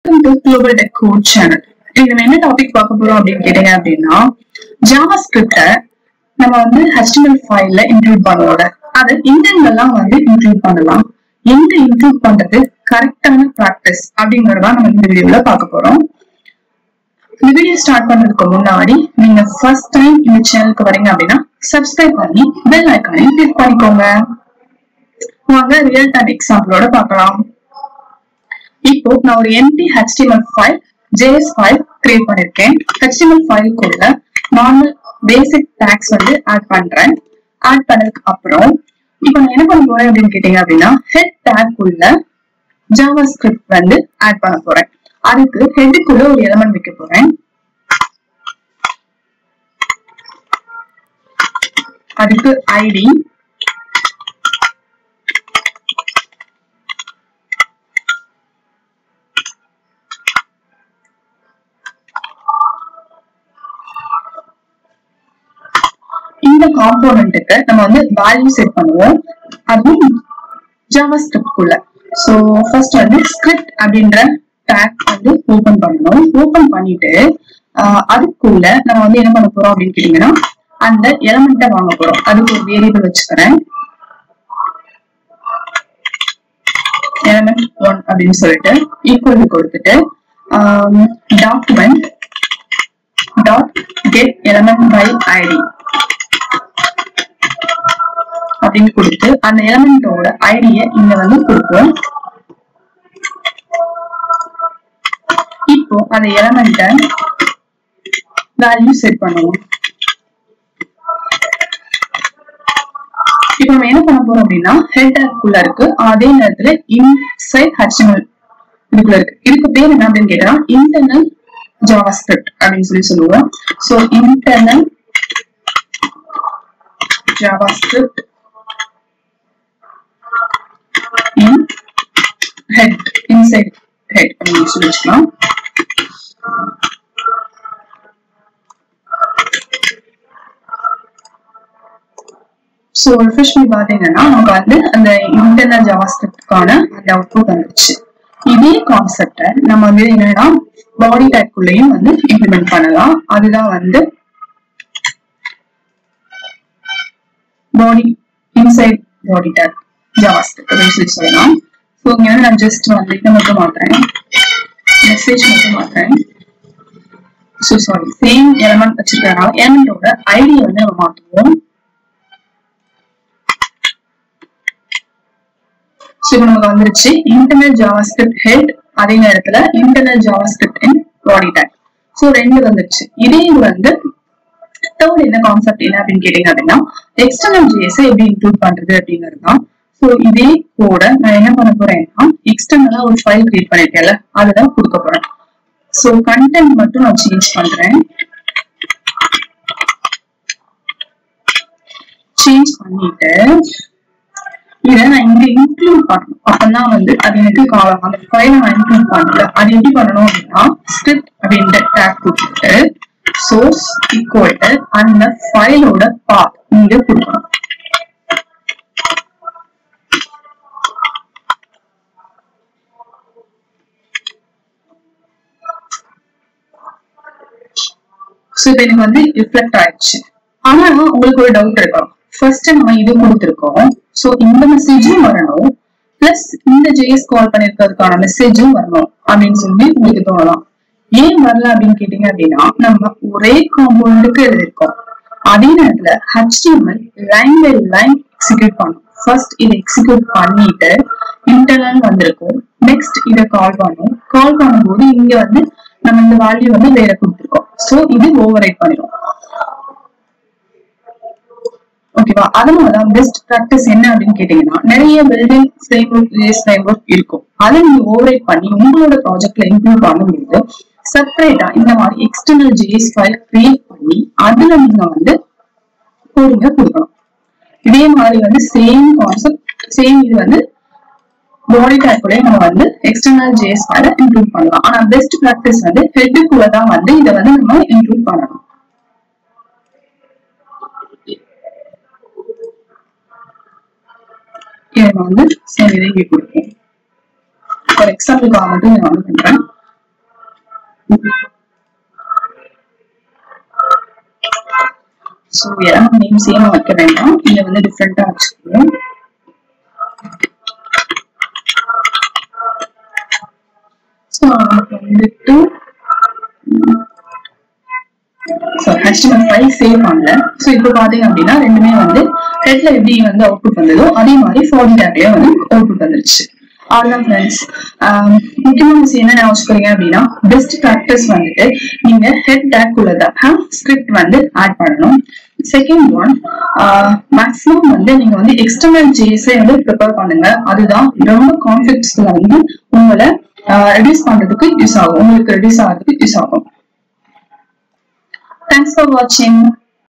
To Global Tech Code Channel. இன்னைக்கு நம்ம என்ன டாபிக் பார்க்க போறோம் அப்படின்னு கேட்டீங்க அப்படின்னா, JavaScript நம்ம வந்து HTML ஃபைல்ல இன்க்ளூட் பண்ணுவோம். அதை எங்கெங்கெல்லாம் வந்து இன்க்ளூட் பண்ணலாம், எங்க இன்க்ளூட் பண்றது கரெக்டான பிராக்டிஸ் அப்படிங்கறத நம்ம இந்த வீடியோல பார்க்க போறோம். இந்த வீடியோ ஸ்டார்ட் பண்றதுக்கு முன்னாடி நீங்க ஃபர்ஸ்ட் டைம் இந்த சேனலுக்கு வரீங்க அப்படின்னா சப்ஸ்கிரைப் பண்ணி பெல் ஐகானையும் கிளிக் பண்ணிக்கோங்க. வாங்க ரியல் டைம் எக்ஸாம்பிளோட பார்க்கலாம். இப்போ நான் ஒரு empty HTML file JS file create பண்ணிருக்கேன். HTML ஃபைலுக்குள்ள நார்மல் பேசிக் டாக்ஸ் வந்து ஆட் பண்றேன். ஆட் பண்ணதுக்கு அப்புறம் இப்போ நான் என்ன பண்ண போறேன் அப்படின்னு கேட்டீங்க அப்படின்னா, ஹெட் டாக் உள்ள JavaScript வந்து ஆட் பண்ண போறேன். அதுக்கு ஹெட்டுக்குள்ள ஒரு எலிமெண்ட் வைக்க போறேன். அதுக்கு ஐடி, இந்த காம்போனன்ட்டுக்கு நம்ம வந்து வேல்யூ செட் பண்ணுவோம், அதுவும் JavaScript குள்ள. சோ ஃபர்ஸ்ட் வந்து ஸ்கிரிப்ட் அப்படின்ற டாக் வந்து ஓபன் பண்ணணும். ஓபன் பண்ணிட்டு அதுக்குள்ள நம்ம வந்து என்ன பண்ண போறோம் அப்படின்னு கேட்டீங்கன்னா, அந்த எலிமெண்ட்டை வாங்க போறோம். அதுக்கு ஒரு வேரியபிள் வச்சுக்கிறேன், element 1 அப்படின்னு சொல்லிட்டு ஈக்குவல் கொடுத்துட்டு document dot get element by ID அப்படின்னு கொடுத்து அந்த எலிமெண்டோட ஐடியை இங்க வந்து கொடுப்போம். இப்போ அந்த எலிமெண்ட்டை வேல்யூ செட் பண்ணுவோம். இப்போ நம்ம என்ன பண்ண போறோம் அப்படின்னா, ஹெட்டருக்குள்ள இருக்கு, அதே நேரத்துல இன்சைட் HTML இதுக்குள்ள இருக்கு. இதுக்கு பேர் என்ன அப்படின்னு கேட்டா இன்டர்னல் JavaScript அப்படின்னு சொல்லுவோம். So internal JavaScript in head, inside head அப்படின்னு சொல்லிக்கலாம். சோ ரிஃப்ரெஷ் பண்ணி பாத்தீங்கன்னா நமக்கு வந்து அந்த இன்டர்னல் JavaScript-க்கான அந்த அவுட்புட் வந்துச்சு. இதே கான்செப்டை நம்ம வந்து என்னன்னா பாடி டாக்குள்ளேயும் வந்து இம்ப்ளிமெண்ட் பண்ணலாம். அதுதான் வந்து body inside body tag JavaScript அப்படின்னு சொல்லலாம். ஸோ இங்க வந்து நான் ஜஸ்ட் வந்து இதை மட்டும் மாத்துறேன், மெசேஜ் மட்டும் மாத்துறேன். ஸோ சாரி, சேம் எலிமெண்ட் வச்சிருக்கனால எலிமெண்டோட ஐடியை வந்து நம்ம மாத்துவோம். ஸோ இப்போ நமக்கு வந்துருச்சு இன்டர்னல் JavaScript ஹெட், அதே நேரத்துல internal JavaScript in body tag. So ரெண்டு வந்துருச்சு. இதே வந்து தேர்ட் என்ன கான்செப்ட் என்ன அப்படின்னு கேட்டீங்க அப்படின்னா, எக்ஸ்டர்னல் JS எப்படி இன்க்ளூட் பண்றது அப்படிங்கிறது தான். சோ இதே கோட நான் என்ன பண்ண போறேன்னா, எக்ஸ்டர்னலா ஒரு ஃபைல் கிரியேட் பண்ணிருக்கேன்ல, அதுதான் கொடுக்க போறேன். சோ கண்டென்ட் மட்டும் நான் சேஞ்ச் பண்றேன். சேஞ்ச் பண்ணிட்டு இதை நான் இங்க இன்க்ளூட் பண்ணணும். அப்பதான் வந்து அது எனக்கு காலம் அந்த ஃபைலை நான் இன்க்ளூட் பண்ணல. அது எப்படி பண்ணணும் அப்படின்னா, ஸ்கிரிப்ட் அப்படின்ற டேக் கொடுத்துட்டு சோர்ஸ் ஈக்குவல் அந்த ஃபைலோட பாத் இங்க கொடுக்கணும். சோ இப்ப எனக்கு வந்து ரிஃப்ளெக்ட் ஆயிடுச்சு. ஆனா உங்களுக்கு ஒரு டவுட் இருக்கும், ஃபர்ஸ்ட் நம்ம இது கொடுத்துருக்கோம், சோ இந்த மெசேஜும் வரணும், பிளஸ் இந்த JS கால் பண்ணிருக்கிறதுக்கான மெசேஜும் வரணும் அப்படின்னு சொல்லி உங்களுக்கு தோணலாம். ஏன் வரல அப்படின்னு கேட்டீங்க அப்படின்னா, நம்ம ஒரே காம்பவுண்டுக்கு எழுதிருக்கோம். அதே நேரத்துல HTML line by line execute பண்ணும். ஃபர்ஸ்ட் இதை எக்ஸிக்யூட் பண்ணிட்டு இன்டர்னல் வந்திருக்கும், நெக்ஸ்ட் இதை கால் பண்ணும். கால் பண்ணும்போது இங்க வந்து நம்ம இந்த வேல்யூ வந்து வேற கொடுத்துருக்கோம். சோ இது ஓவர் ரைட் பண்ணிடும். ஓகேவா? அதனாலதான் பெஸ்ட் பிராக்டிஸ் என்ன அப்படின்னு கேட்டீங்கன்னா, நிறைய பில்டிங் ஃப்ரேம்வொர்க் இருக்கும். அதை நீங்க ஓவர் ரைட் பண்ணி உங்களோட ப்ராஜெக்ட்ல இன்க்ளூட் பண்ணும்போது செப்பரேட்டா இந்த மாதிரி எக்ஸ்டர்னல் JS ஃபைல் கிரியேட் பண்ணி அதுல நீங்க வந்து கோடிங்க கொடுக்கணும். இதே மாதிரி வந்து சேம் கான்செப்ட், சேம் இது வந்து பாடி டாக்குள்ளே நம்ம வந்து எக்ஸ்டர்னல் JS ஃபைலை இன்க்ளூட் பண்ணலாம். ஆனா பெஸ்ட் பிராக்டிஸ் வந்து ஹெட்டுக்குள்ள தான் வந்து இதை வந்து நம்ம இன்க்ளூட் பண்ணணும். இதை வந்து சரி இங்கே கொடுப்போம். ஃபார் எக்ஸாம்பிளுக்காக மட்டும் நான் வந்து பண்றேன். So element name same வைக்க வேண்டாம், இங்க வந்து டிஃபரெண்டா வச்சுக்கணும். So நமக்கு வந்துட்டு HTML ஃபைல் சேவ் பண்ணல. ஸோ இப்போ பாத்தீங்க அப்படின்னா ரெண்டுமே வந்து ஹெட்ல எப்படி வந்து அவுட்புட் வந்ததோ அதே மாதிரி ஃபார்ம் டேக்லயே வந்து அவுட்புட் வந்துருச்சு. அவ்வளவுதான் ஃப்ரெண்ட்ஸ். முக்கியமான விஷயம் என்ன ஞாபகம் அப்படின்னா பெஸ்ட் ப்ராக்டிஸ் வந்துட்டு நீங்க ஹெட் டேக் உள்ளதான் ஸ்கிரிப்ட் வந்து ஆட் பண்ணணும். செகண்ட் ஒன், மேக்ஸிமம் வந்து நீங்க வந்து எக்ஸ்டர்னல் ஜேஎஸ் வந்து ப்ரிப்பேர் பண்ணுங்க. அதுதான் ரொம்ப கான்ஃபிளிக்ட்ஸ்ல வந்து உங்களை ரெடியூஸ் பண்றதுக்கு யூஸ் ஆகும், உங்களுக்கு ரெடியூஸ் ஆகிறதுக்கு யூஸ் ஆகும். Thanks for watching.